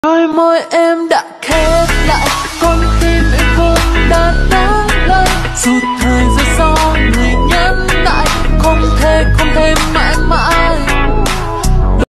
đôi môi em đã khép lại, con tim em cũng đã nóng lên. Dù thời gian sau người nhẫn nại, không thể